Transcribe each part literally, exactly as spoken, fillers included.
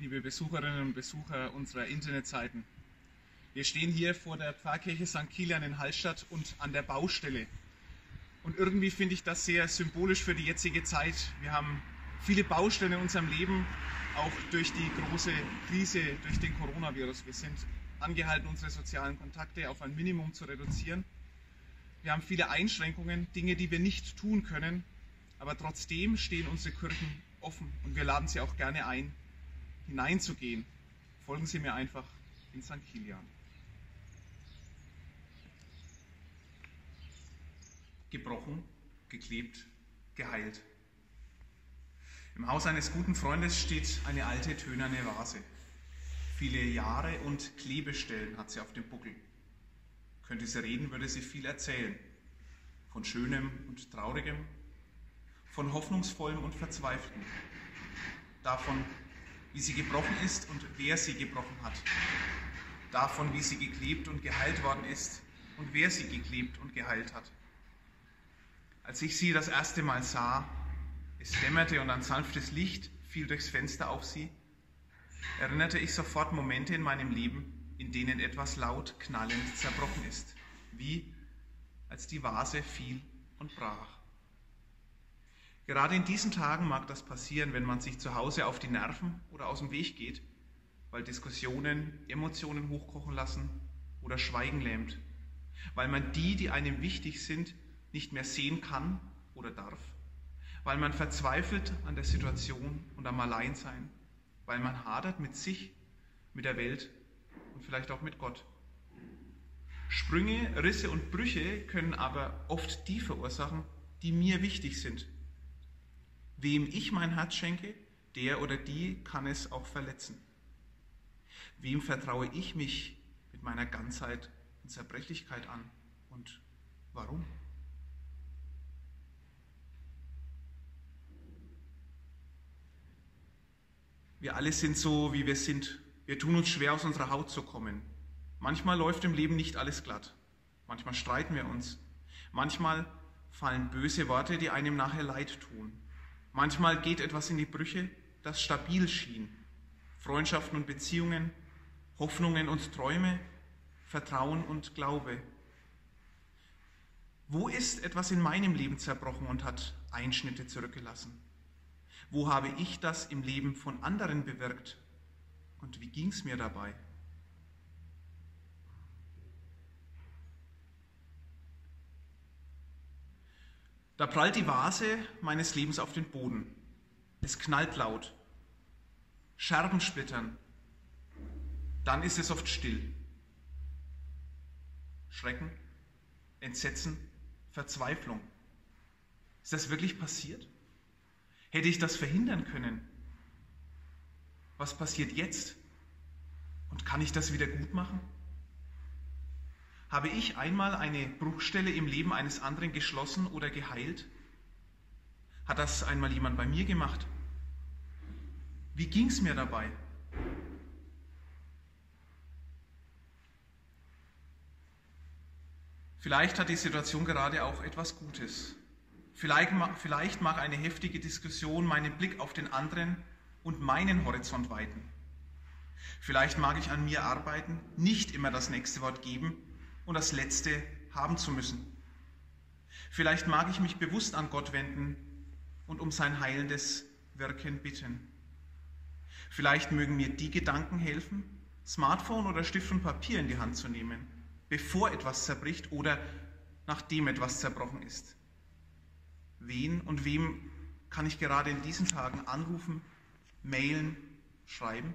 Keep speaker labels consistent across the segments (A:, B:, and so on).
A: liebe Besucherinnen und Besucher unserer Internetseiten. Wir stehen hier vor der Pfarrkirche Sankt Kilian in Hallstatt und an der Baustelle. Und irgendwie finde ich das sehr symbolisch für die jetzige Zeit. Wir haben viele Baustellen in unserem Leben, auch durch die große Krise, durch den Coronavirus. Wir sind angehalten, unsere sozialen Kontakte auf ein Minimum zu reduzieren. Wir haben viele Einschränkungen, Dinge, die wir nicht tun können, aber trotzdem stehen unsere Kirchen offen und wir laden Sie auch gerne ein, hineinzugehen. Folgen Sie mir einfach in Sankt Kilian. Gebrochen, geklebt, geheilt. Im Haus eines guten Freundes steht eine alte tönerne Vase. Viele Jahre und Klebestellen hat sie auf dem Buckel. Könnte sie reden, würde sie viel erzählen. Von Schönem und Traurigem, von Hoffnungsvollem und Verzweifeltem. Davon, wie sie gebrochen ist und wer sie gebrochen hat. Davon, wie sie geklebt und geheilt worden ist und wer sie geklebt und geheilt hat. Als ich sie das erste Mal sah, es dämmerte und ein sanftes Licht fiel durchs Fenster auf sie, erinnerte ich sofort Momente in meinem Leben, in denen etwas laut knallend zerbrochen ist, wie als die Vase fiel und brach. Gerade in diesen Tagen mag das passieren, wenn man sich zu Hause auf die Nerven oder aus dem Weg geht, weil Diskussionen Emotionen hochkochen lassen oder Schweigen lähmt, weil man die, die einem wichtig sind, nicht mehr sehen kann oder darf, weil man verzweifelt an der Situation und am Alleinsein, weil man hadert mit sich, mit der Welt und vielleicht auch mit Gott. Sprünge, Risse und Brüche können aber oft die verursachen, die mir wichtig sind. Wem ich mein Herz schenke, der oder die kann es auch verletzen. Wem vertraue ich mich mit meiner Ganzheit und Zerbrechlichkeit an und warum? Wir alle sind so, wie wir sind. Wir tun uns schwer, aus unserer Haut zu kommen. Manchmal läuft im Leben nicht alles glatt. Manchmal streiten wir uns. Manchmal fallen böse Worte, die einem nachher leid tun. Manchmal geht etwas in die Brüche, das stabil schien. Freundschaften und Beziehungen, Hoffnungen und Träume, Vertrauen und Glaube. Wo ist etwas in meinem Leben zerbrochen und hat Einschnitte zurückgelassen? Wo habe ich das im Leben von anderen bewirkt? Und wie ging es mir dabei? Da prallt die Vase meines Lebens auf den Boden. Es knallt laut. Scherben splittern. Dann ist es oft still. Schrecken, Entsetzen, Verzweiflung. Ist das wirklich passiert? Hätte ich das verhindern können? Was passiert jetzt? Und kann ich das wieder gut machen? Habe ich einmal eine Bruchstelle im Leben eines anderen geschlossen oder geheilt? Hat das einmal jemand bei mir gemacht? Wie ging es mir dabei? Vielleicht hat die Situation gerade auch etwas Gutes. Vielleicht, vielleicht mag eine heftige Diskussion meinen Blick auf den anderen und meinen Horizont weiten. Vielleicht mag ich an mir arbeiten, nicht immer das nächste Wort geben und das letzte haben zu müssen. Vielleicht mag ich mich bewusst an Gott wenden und um sein heilendes Wirken bitten. Vielleicht mögen mir die Gedanken helfen, Smartphone oder Stift und Papier in die Hand zu nehmen, bevor etwas zerbricht oder nachdem etwas zerbrochen ist. Wen und wem kann ich gerade in diesen Tagen anrufen, mailen, schreiben?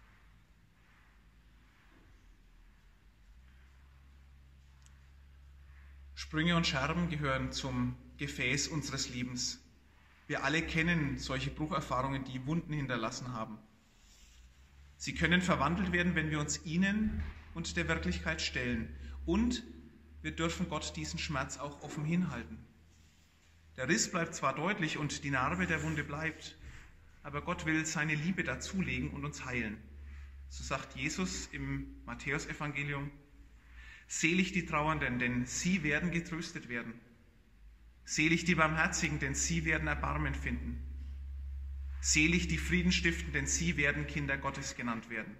A: Sprünge und Scherben gehören zum Gefäß unseres Lebens. Wir alle kennen solche Brucherfahrungen, die Wunden hinterlassen haben. Sie können verwandelt werden, wenn wir uns ihnen und der Wirklichkeit stellen. Und wir dürfen Gott diesen Schmerz auch offen hinhalten. Der Riss bleibt zwar deutlich und die Narbe der Wunde bleibt, aber Gott will seine Liebe dazulegen und uns heilen. So sagt Jesus im Matthäusevangelium: Selig die Trauernden, denn sie werden getröstet werden. Selig die Barmherzigen, denn sie werden Erbarmen finden. Selig die Frieden stiften, denn sie werden Kinder Gottes genannt werden.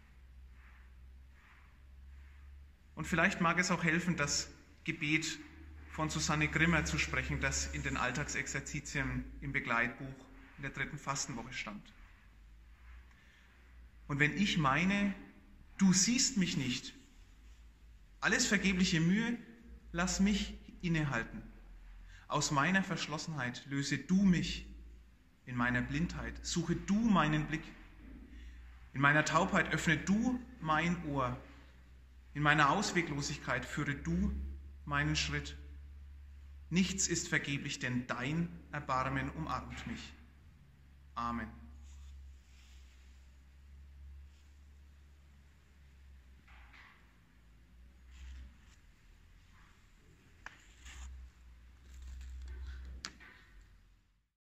A: Und vielleicht mag es auch helfen, das Gebet von Susanne Grimmer zu sprechen, das in den Alltagsexerzitien im Begleitbuch in der dritten Fastenwoche stand. Und wenn ich meine, du siehst mich nicht, alles vergebliche Mühe, lass mich innehalten. Aus meiner Verschlossenheit löse du mich, in meiner Blindheit suche du meinen Blick. In meiner Taubheit öffne du mein Ohr. In meiner Ausweglosigkeit führe du meinen Schritt. Nichts ist vergeblich, denn dein Erbarmen umarmt mich. Amen.